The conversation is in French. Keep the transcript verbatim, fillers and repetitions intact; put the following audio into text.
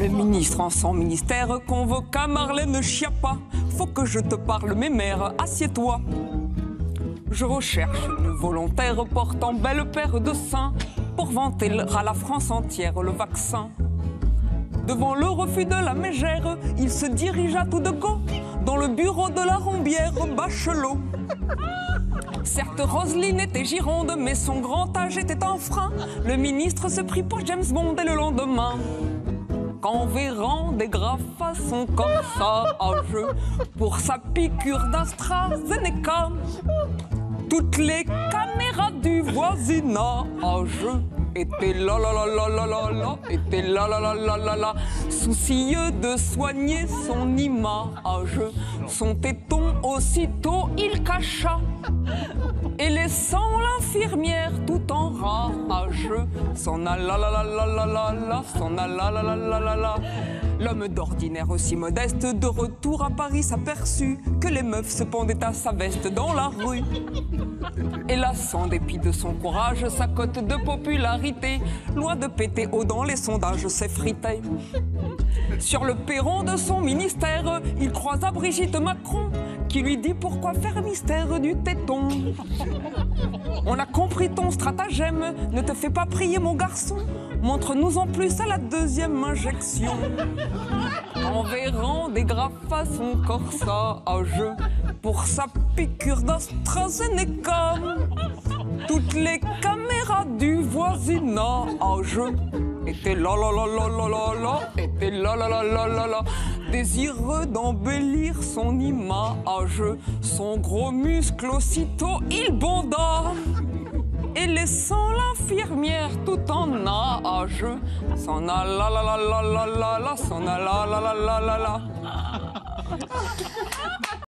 Le ministre en son ministère convoqua Marlène Schiappa. Faut que je te parle, mes mères, assieds-toi. Je recherche une volontaire portant belle paire de seins pour vanter à la France entière le vaccin. Devant le refus de la mégère, il se dirigea tout de go dans le bureau de la Rombière Bachelot. Certes, Roselyne était gironde, mais son grand âge était un frein. Le ministre se prit pour James Bond et le lendemain, quand Véran dégrafa son corsage pour sa piqûre d'AstraZeneca, toutes les caméras du voisinage étaient là là là là là là là, étaient là là là là là là, soucieux de soigner son image. Son téton aussitôt il cacha, et laissant l'infirmière tout en rage, s'en alla la la la la la la, s'en alla la la la la la. L'homme d'ordinaire aussi modeste, de retour à Paris, s'aperçut que les meufs se pendaient à sa veste dans la rue. Et là, sans dépit de son courage, sa cote de popularité, loin de péter haut dans les sondages, s'effritait. Sur le perron de son ministère, il croisa Brigitte Macron, qui lui dit pourquoi faire mystère du téton. On a compris ton stratagème, ne te fais pas prier mon garçon, montre-nous en plus à la deuxième injection. En Véran dégrafa son corsage pour sa piqûre d'AstraZeneca, toutes les caméras du voisinage étaient là là là là là là là, étaient là là là là là là, désireux d'embellir son image. Son gros muscle aussitôt il bonda, et laissant l'infirmière tout en nage, s'en alla la la la la la la, s'en alla la la la la la.